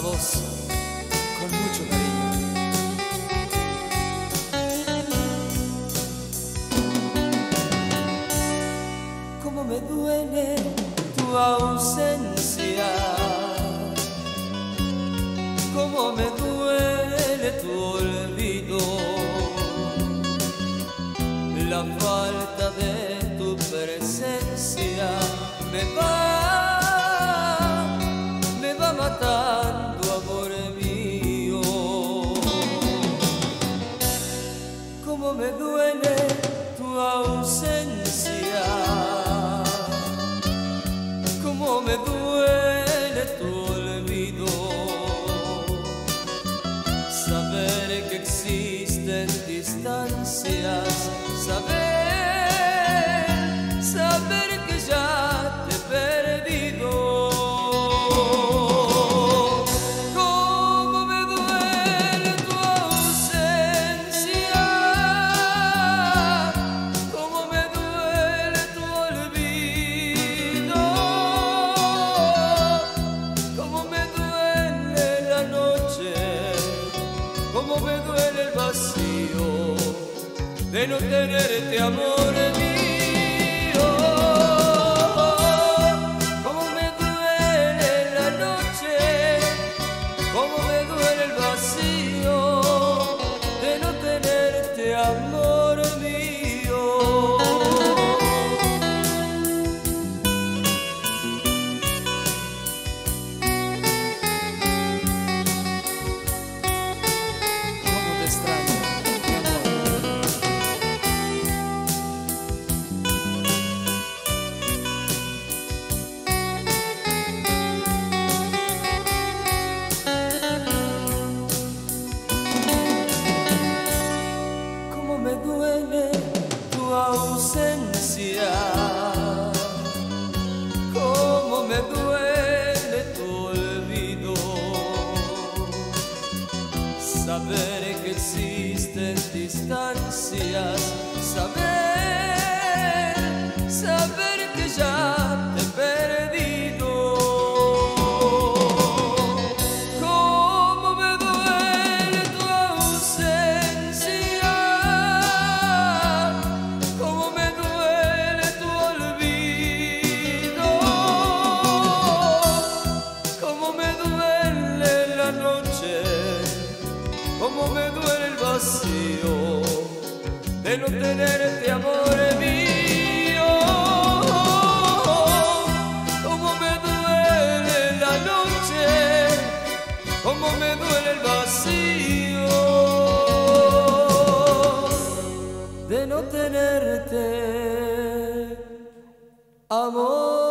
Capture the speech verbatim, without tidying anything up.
vos con mucho cariño. Cómo me duele tu ausencia, cómo me duele tu olvido, la falta de tu presencia me va, me va matando, amor mío. Cómo me duele tu ausencia, cómo me duele tu olvido, saber que existen distancias, saber, saber que ya te he perdido. Cómo me duele tu ausencia, cómo me duele tu olvido, cómo me duele la noche, cómo me duele el vacío de no tenerte, amor mío. Cómo me duele la noche, cómo me duele el vacío de no tenerte, amor mío. Cómo te extraño, mi amor. Cómo me duele tu ausencia, cómo me duele tu olvido, saber que existen distancias, saber, saber que ya te he perdido. Cómo me duele tu ausencia, cómo me duele tu olvido, cómo me duele la noche, cómo me duele el vacío de no tenerte, amor mío. Cómo me duele la noche, cómo me duele el vacío de no tenerte, amor.